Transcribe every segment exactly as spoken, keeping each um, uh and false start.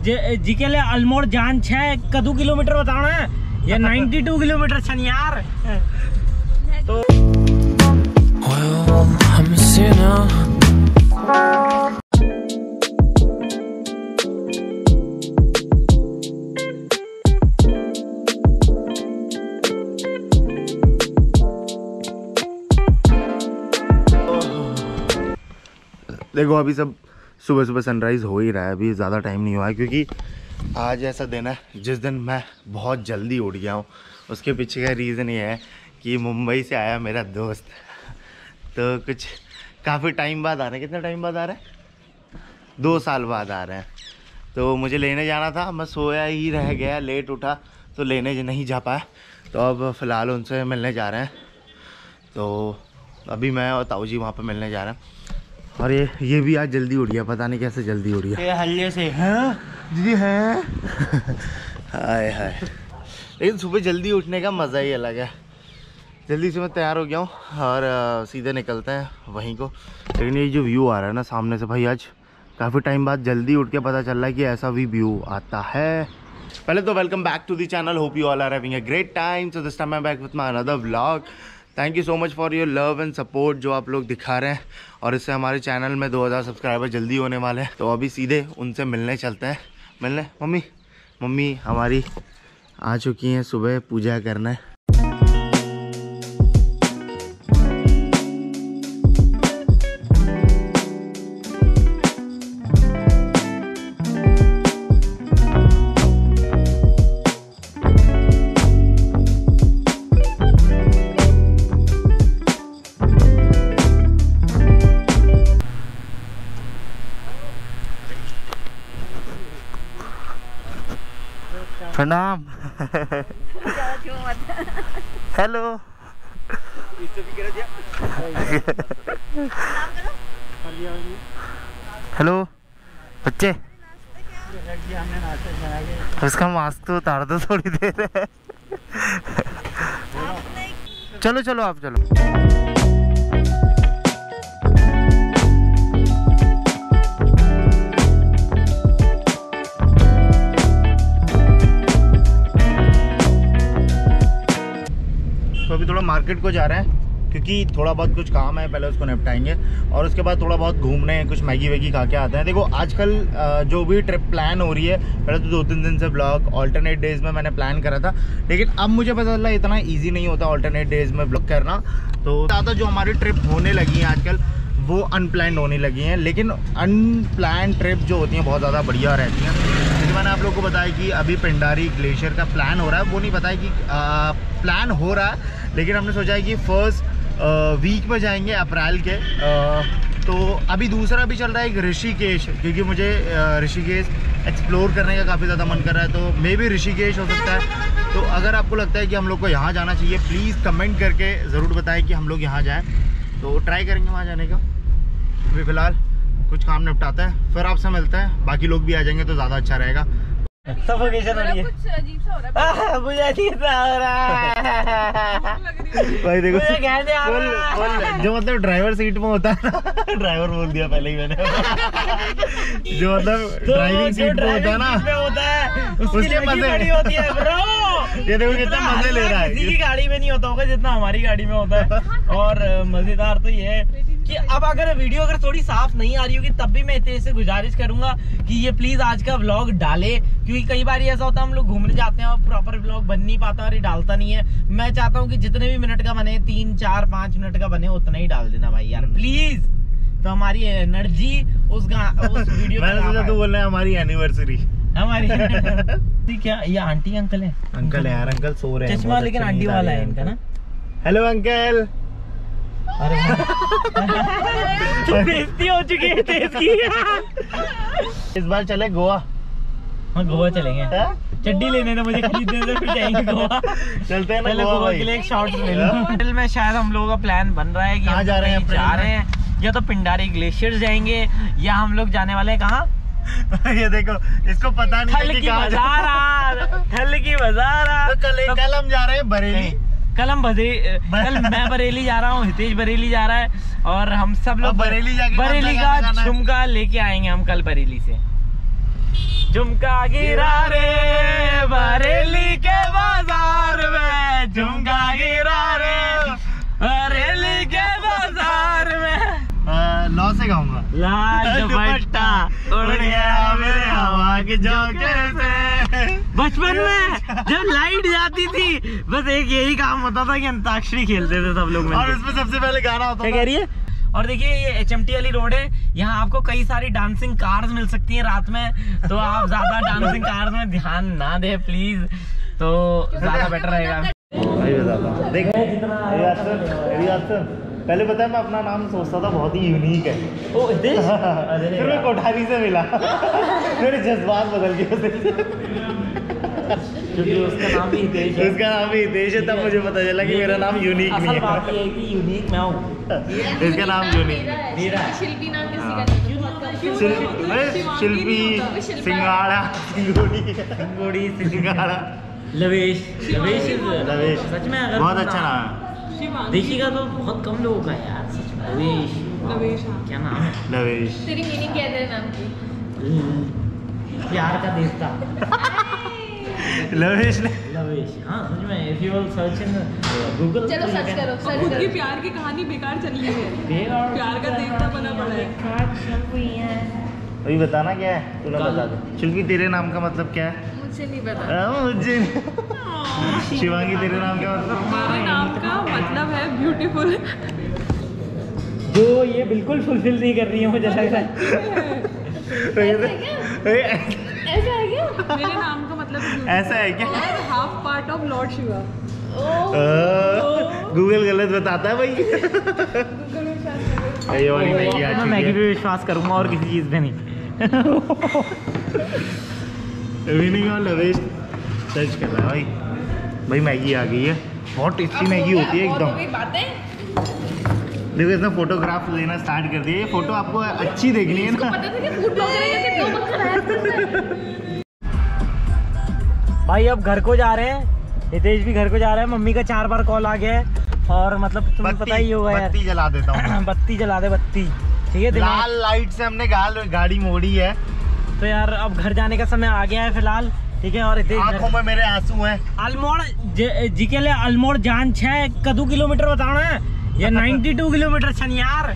जी के लिए अल्मोड़ जान छह कदू किलोमीटर बताना है या नाइन्टी टू किलोमीटर छन यार। तो देखो अभी सब सुबह सुबह सनराइज़ हो ही रहा है, अभी ज़्यादा टाइम नहीं हुआ है क्योंकि आज ऐसा दिन है जिस दिन मैं बहुत जल्दी उठ गया हूँ। उसके पीछे का रीज़न ये है कि मुंबई से आया मेरा दोस्त, तो कुछ काफ़ी टाइम बाद आ रहे हैं। कितना टाइम बाद आ रहे हैं? दो साल बाद आ रहे हैं। तो मुझे लेने जाना था, मैं सोया ही रह गया, लेट उठा तो लेने नहीं जा पाया। तो अब फ़िलहाल उनसे मिलने जा रहे हैं। तो अभी मैं और ताऊ जी वहाँ पर मिलने जा रहे हैं। और ये ये भी आज जल्दी उठ गया, पता नहीं कैसे जल्दी उठ गया। ये हल्ले से हैं दीदी हैं हाय हाय। लेकिन सुबह जल्दी उठने का मज़ा ही अलग है। जल्दी से मैं तैयार हो गया हूँ और आ, सीधे निकलते हैं वहीं को। लेकिन ये जो व्यू आ रहा है ना सामने से भाई, आज काफ़ी टाइम बाद जल्दी उठ के पता चल रहा है कि ऐसा भी व्यू आता है। पहले तो welcome back to the channel, hope you all are having a great time. So this time I am back with my another vlog. Thank you so much for your love and support जो आप लोग दिखा रहे हैं। और इससे हमारे channel में दो हज़ार सब्सक्राइबर जल्दी होने वाले हैं। तो अभी सीधे उनसे मिलने चलते हैं। मिलने मम्मी मम्मी हमारी आ चुकी हैं सुबह पूजा करने। प्रणाम। हेलो हेलो बच्चे, उसका मास्क तो उतार दो थोड़ी देर। चलो चलो आप चलो। तो अभी थोड़ा मार्केट को जा रहे हैं क्योंकि थोड़ा बहुत कुछ काम है, पहले उसको निपटाएंगे और उसके बाद थोड़ा बहुत घूमने कुछ मैगी वैगी खा के आते हैं। देखो आजकल जो भी ट्रिप प्लान हो रही है, पहले तो दो तीन दिन से ब्लॉग ऑल्टरनेट डेज में मैंने प्लान करा था, लेकिन अब मुझे पता चला इतना ईजी नहीं होता ऑल्टरनेट डेज में ब्लॉग करना। तो ज़्यादा जो हमारी ट्रिप होने लगी हैं आजकल वो अनप्लान्ड होने लगी हैं, लेकिन अनप्लान्ड ट्रिप जो होती हैं बहुत ज़्यादा बढ़िया रहती हैं। जैसे मैंने आप लोगों को बताया कि अभी पिंडारी ग्लेशियर का प्लान हो रहा है, वो नहीं पता है कि आ, प्लान हो रहा है, लेकिन हमने सोचा है कि फर्स्ट वीक में जाएंगे अप्रैल के। आ, तो अभी दूसरा भी चल रहा है एक ऋषिकेश, क्योंकि मुझे ऋषिकेश एक्सप्लोर करने का काफ़ी ज़्यादा मन कर रहा है। तो मे भी ऋषिकेश हो सकता है। तो अगर आपको लगता है कि हम लोग को यहाँ जाना चाहिए, प्लीज़ कमेंट करके ज़रूर बताएं कि हम लोग यहाँ जाएँ, तो ट्राई करेंगे वहाँ जाने का। अभी फ़िलहाल कुछ काम निपटाते हैं, फिर आपसे मिलते हैं। बाकी लोग भी आ जाएंगे तो ज़्यादा अच्छा रहेगा। सफोकेशन हो रही है, कुछ अजीब सा हो रहा है, मुझे अजीब सा हो रहा है भाई। देखो बोल, बोल, जो मतलब ड्राइवर सीट में होता है ना, ड्राइवर बोल दिया पहले ही मैंने। जो मतलब ड्राइविंग सीट में होता है ना, होता है उसके मजे होती है ब्रो। ये देखो कितना मजे ले रहा है। किसी की गाड़ी में नहीं होता होगा जितना हमारी गाड़ी में होता है। और मजेदार तो ये है कि अब अगर वीडियो अगर थोड़ी साफ नहीं आ रही होगी तब भी मैं इतने से गुजारिश करूंगा कि ये प्लीज आज का व्लॉग डाले, क्योंकि कई बार ऐसा होता है हम लोग घूमने जाते हैं और प्रॉपर व्लॉग बन नहीं पाता और ये डालता नहीं है। मैं चाहता हूँ कि जितने भी मिनट का बने, तीन चार पांच मिनट का बने, उतना ही डाल देना भाई यार प्लीज। तो हमारी एनर्जी उस, उस वीडियो में तो बोल रहे हैं हमारी एनिवर्सरी हमारी क्या ये आंटी अंकल है? अंकल है यार, अंकल सो रहे हैं। चश्मा लेकिन आंटी वाला है इनका ना। Hello uncle. अरे तो बेइज्जती हो चुकी है इसकी। इस बार चले गोवा। हाँ गोवा चलेंगे। चड्डी लेने ना मुझे खरीदने से फिर जाएंगे गोवा। चलते हैं ना पहले गोवा के लिए एक शॉट ले लो। अप्रैल में शायद हम लोगों का प्लान बन रहा है कि कहाँ जा रहे हैं? जा रहे हैं या तो पिंडारी ग्लेशियर जाएंगे या हम लोग जाने वाले हैं कहाँ। ये देखो इसको पता नहीं है कि कहाँ बाजार ठल की बाजार। तो कल कल हम जा रहे हैं बरेली। कल हम बरेली, कल मैं बरेली जा रहा हूँ, हितेश बरेली जा रहा है और हम सब लोग बरेली जाके बरेली का झुमका लेके आएंगे हम कल बरेली से। झुमका गिरा रे बरेली के बाजार में, झुमका गिरा रे बरेली के बाजार में। लॉ से गाऊंगा। लाल दुपट्टा उड़ गया मेरे हवा के झोंके से। बचपन में जब लाइट जाती थी बस एक यही काम होता था कि अंताक्षरी खेलते थे सब लोग, और उसमें सबसे पहले गाना होता था। क्या कह रही है? और देखिए ये एच एम टी वाली रोड है, यहाँ आपको कई सारी डांसिंग कार्स मिल सकती हैं रात में, तो आप ज्यादा डांसिंग कार्स में ध्यान ना दे प्लीज, तो ज्यादा बेटर रहेगा। भाई बताता हूँ, देख पहले पता है मैं अपना नाम सोचता था बहुत ही यूनिक है। ओ हितेश? फिर मैं कोठारी से मिला मेरे जज्बात बदल गए, क्योंकि उसका नाम भी हितेश है। उसका नाम भी हितेश है, तब मुझे पता चला कि मेरा नाम यूनिक नहीं है। बात ये है कि यूनिक मैं हूँ, इसका नाम यूनिक मेरा है। शिल्पी नाम किसी का नहीं। शिल्पी, सिंगाड़ा, सिंगोड़ी, सिंगोड़ी, सिंगाड़ा, लवेश, लवेश लवेश। सच में अगर बहुत अच्छा नाम है। देखिएगा तो बहुत कम लोगों का है यार सच में। लवेश, लवेश, हाँ। क्या नाम है? लवेश। तेरी मीनिंग क्या है तेरे नाम की? प्यार का देवता। लवेश ने लवेश, हाँ सच में। If you search in Google, चलो सर्च करो, सर्च खुद की करो। प्यार की कहानी बेकार चल रही है, प्यार का देवता बना पड़ा है। अभी बताना क्या है, तूने बता दे। शिल्पी तेरे नाम का मतलब क्या है? मुझे नहीं पता। आ, मुझे शिवांगी तेरे नाम का मतलब? मेरे नाम का मतलब है ब्यूटीफुल। जो ये बिल्कुल फुलफिल नहीं कर रही है मुझे लग रहा है। ऐसा है क्या? मेरे नाम का मतलब beautiful ऐसा है क्या? और half part of lord Shiva. Google गलत बताता है भाई। ये वाली मैगी आ मैं चुकी मैगी है। पे विश्वास करूंगा और किसी चीज पे नहीं। मीनिंग और लवेश सर्च कर रहा है भाई। भाई मैगी आ गई है, बहुत टेस्टी मैगी होती है एकदम। कोई बातें देखो इसने फोटोग्राफ लेना स्टार्ट कर दिया। ये फोटो आपको अच्छी देखनी है ना। पता था कि फूड ब्लॉगर है कि दो मत कराया। भाई अब घर को जा रहे हैं, हितेश भी घर को जा रहे हैं। मम्मी का चार बार कॉल आ गया है और मतलब तुम्हें पता ही होगा यार। बत्ती जला देता हूँ। बत्ती जला दे, बत्ती ठीक है। दिमाग लाल लाइट से हमने गाल गाड़ी मोड़ी है, तो यार अब घर जाने का समय आ गया है फिलहाल, ठीक है। और हितेश आंखों में मेरे आंसू हैं। अल्मोड़ जी के लिए अल्मोड़ जान छह कदू किलोमीटर बताना है या बानवे किलोमीटर छन यार।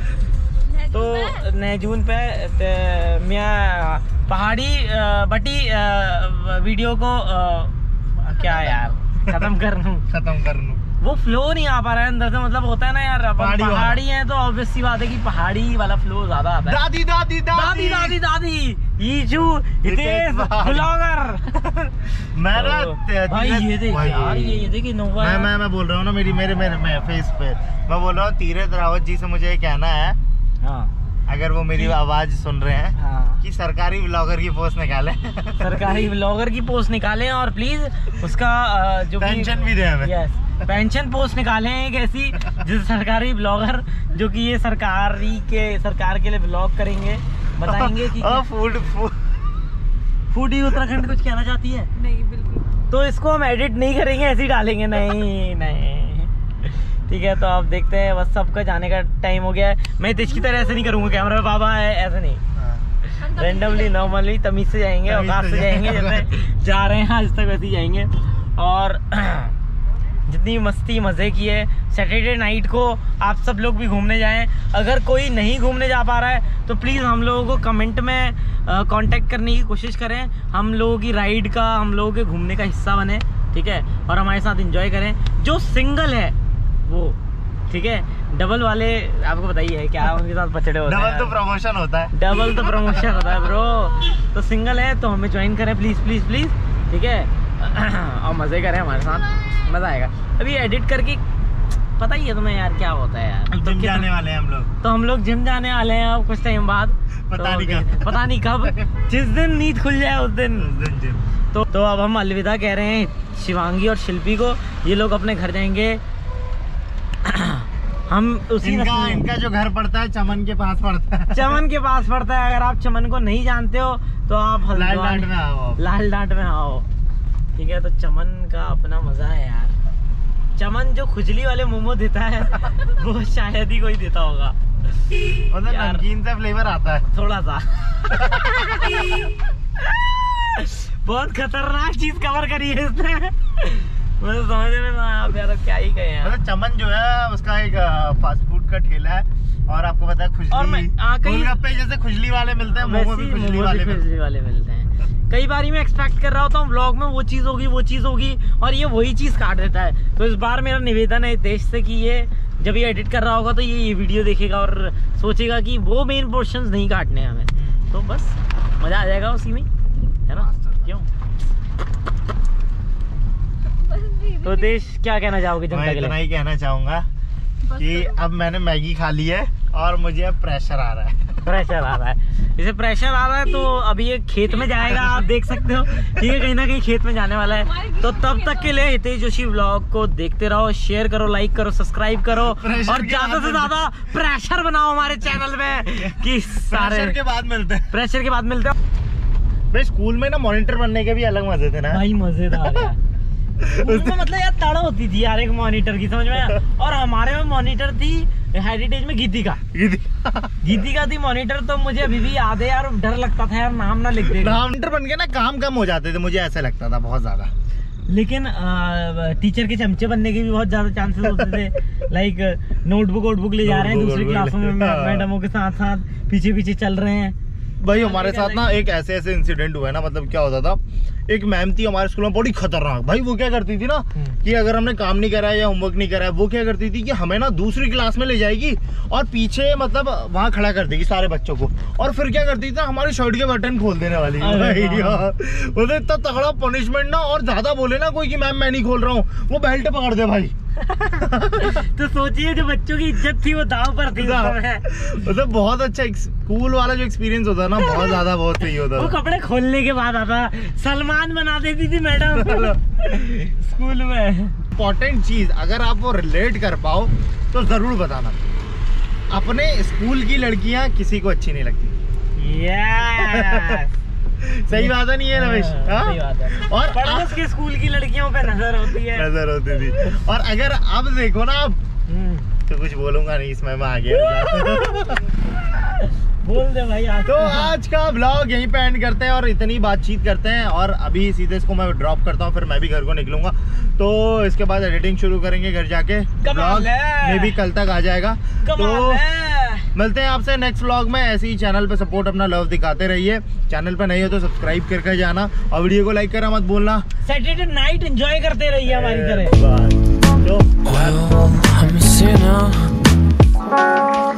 तो नैजून पे ते- मैं पहाड़ी अ, बटी अ, वीडियो को अ, क्या यार खत्म कर दूं। खत्म कर लूं। वो फ्लो नहीं आ पा रहा है अंदर से, मतलब होता है ना यार, अपन पहाड़ी वाला। पहाड़ी है तो ऑब्वियस सी बात है कि पहाड़ी वाला फ्लो ज्यादा आता है। दादी दादी दादी दादी दादी ईजू हितेश ब्लॉगर। मैं ना तो ते- भाई तीरे- ये देख भाई, यार, ये ये देख इनोवा मैं है। मैं मैं बोल रहा हूँ ना, मेरी मेरे मेरे मैं फेस पे मैं बोल रहा हूँ तीरथ रावत जी से मुझे ये कहना है, हाँ अगर वो मेरी आवाज सुन रहे हैं, हाँ कि सरकारी ब्लॉगर की पोस्ट निकाले। सरकारी ब्लॉगर की पोस्ट निकालें और प्लीज उसका अ, जो पेंशन भी दे हमें। यस पेंशन पोस्ट निकालें एक ऐसी जिस सरकारी ब्लॉगर जो कि ये सरकारी के सरकार के लिए ब्लॉग करेंगे, बताएंगे कि और फूड फूड फूडी उत्तराखंड कुछ कहना चाहती है नहीं बिल्कुल। तो इसको हम एडिट नहीं करेंगे, ऐसे ही डालेंगे। नहीं नहीं ठीक है। तो आप देखते हैं, बस सबका जाने का टाइम हो गया है। मैं तेज की तरह ऐसे नहीं करूंगा, कैमरा बाबा है ऐसे नहीं, रेंडमली नॉर्मली तमीज से जाएंगे, औकात से जाएंगे, जैसे जा रहे हैं आज तक वैसे ही जाएंगे। और जितनी मस्ती मज़े की है, सैटरडे नाइट को आप सब लोग भी घूमने जाएं। अगर कोई नहीं घूमने जा पा रहा है तो प्लीज़ हम लोगों को कमेंट में कांटेक्ट करने की कोशिश करें, हम लोगों की राइड का, हम लोगों के घूमने का हिस्सा बने, ठीक है। और हमारे साथ एंजॉय करें। जो सिंगल है वो ठीक है, डबल वाले आपको बताइए क्या उनके साथ पचड़े होते हैं। डबल तो प्रमोशन होता है। डबल तो प्रमोशन होता है ब्रो। तो सिंगल है तो हमें ज्वाइन करें प्लीज प्लीज प्लीज, ठीक है। और मजे करें हमारे साथ, मजा आएगा। अभी एडिट करके पता ही है तुम्हें यार क्या होता है यार। जिम तो कितना- जाने वाले हैं हम लोग। तो हम लोग जिम जाने वाले हैं अब कुछ टाइम बाद। पता तो नहीं कब। पता नहीं कब, जिस दिन नींद खुल जाए उस दिन। उस दिन जिम। तो तो अब हम अलविदा कह रहे हैं शिवांगी और शिल्पी को। ये लोग अपने घर जाएंगे। हम उसी इनका नस्ल में- इनका जो घर पड़ता है चमन के पास पड़ता है। चमन के पास पड़ता है। अगर आप चमन को नहीं जानते हो तो आप लाल हल्द्वानी- डांट में आओ आप। लाल डांट में आओ, ठीक है। तो चमन का अपना मजा है यार। चमन जो खुजली वाले मोमो देता है वो शायद ही कोई देता होगा, मतलब यार। नमकीन सा फ्लेवर आता है। थोड़ा सा। बहुत खतरनाक चीज कवर करी है इसने। मुझे समझ में ना आप यार क्या ही कहे यार। मतलब चमन जो है उसका एक फास्ट फूड का ठेला है और आपको पता है खुजली, और मैं आ, कहीं गोलगप्पे जैसे खुजली वाले मिलते हैं, मोमो भी खुजली वाले खुजली वाले मिलते हैं। कई बार मैं एक्सपेक्ट कर रहा होता हूँ व्लॉग में वो चीज होगी वो चीज होगी और ये वही चीज काट देता है। तो इस बार मेरा निवेदन है देश से कि ये जब ये एडिट कर रहा होगा तो ये ये वीडियो देखेगा और सोचेगा कि वो मेन पोर्शंस नहीं काटने हैं हमें, तो बस मजा आ जाएगा उसी में, है ना? क्यों? तो देश क्या कहना चाहोगे जनता मैं के इतना लिए? ही कहना चाहूंगा कि अब मैंने मैगी खा ली है और मुझे अब प्रेशर आ रहा है। प्रेशर आ रहा है, इसे प्रेशर आ रहा है तो अभी ये खेत में जाएगा, आप देख सकते हो ठीक है, कहीं ना कहीं खेत में जाने वाला है। तो तब तक के लिए हितेश जोशी व्लॉग को देखते रहो, शेयर करो, लाइक करो, सब्सक्राइब करो और ज्यादा से ज्यादा प्रेशर बनाओ हमारे चैनल में कि सारे प्रेशर के बाद मिलते हैं। प्रेशर के बाद मिलते हो। भाई स्कूल में ना मॉनिटर बनने के भी अलग मजे थे ना भाई मजेदार है। उसमें मतलब यार तड़ होती थी यार एक मॉनिटर की, समझ में आया? और हमारे में मॉनिटर थी हेरिटेज में गीतिका गीतिका थी मॉनिटर, तो मुझे अभी भी याद है यार, डर लगता था यार नाम ना लिख दे। मॉनिटर बन के ना काम कम हो जाते थे, मुझे ऐसा लगता था बहुत ज्यादा। लेकिन टीचर के चमचे बनने के भी बहुत ज्यादा चांसेस होते थे। लाइक नोटबुक वोटबुक ले जा रहे हैं दूसरी क्लासों में, मैडमों के साथ साथ पीछे पीछे चल रहे हैं। भाई हमारे साथ ना एक ऐसे ऐसे इंसिडेंट हुआ है ना, मतलब क्या होता था, एक मैम थी हमारे स्कूल में बड़ी खतरनाक। भाई वो क्या करती थी ना कि अगर हमने काम नहीं करा है या होमवर्क नहीं करा है, वो क्या करती थी कि हमें ना दूसरी क्लास में ले जाएगी और पीछे मतलब वहाँ खड़ा कर देगी सारे बच्चों को, और फिर क्या करती थी ना हमारी शर्ट के बटन खोल देने वाली। भाई यार वो इतना तगड़ा पनिशमेंट ना, और ज्यादा बोले ना कोई कि मैम मैं नहीं खोल रहा हूँ, वो बेल्ट पकड़ दे भाई। तो सोचिए जो बच्चों की इज्जत थी वो दाव पर थी। मतलब बहुत अच्छा स्कूल वाला जो एक्सपीरियंस होता है ना, बहुत ज्यादा बहुत सही होता है। वो कपड़े खोलने के बाद आता सलमान बना देती थी मैडम स्कूल में। इम्पोर्टेंट चीज अगर आप वो रिलेट कर पाओ तो जरूर बताना, अपने स्कूल की लड़कियां किसी को अच्छी नहीं लगती। yes. सही बात है नहीं है रमेश? सही बात है। और पड़ोस के स्कूल की लड़कियों पे नजर होती है, नजर होती थी। और अगर अब देखो ना अब तो कुछ बोलूंगा नहीं, इसमें मैं आ गया। बोल दे भाई आज। तो आज का ब्लॉग यहीं पे एंड करते हैं और इतनी बातचीत करते हैं, और अभी सीधे इसको मैं ड्रॉप करता हूँ, फिर मैं भी घर को निकलूंगा। तो इसके बाद एडिटिंग शुरू करेंगे घर जाके, ब्लॉग में भी कल तक आ जाएगा। तो मिलते हैं आपसे नेक्स्ट व्लॉग में। ऐसे ही चैनल पे सपोर्ट अपना लव दिखाते रहिए, चैनल पे नहीं हो तो सब्सक्राइब करके जाना और वीडियो को लाइक करना मत भूलना। सैटरडे नाइट एंजॉय करते रहिए हमारी तरह। तो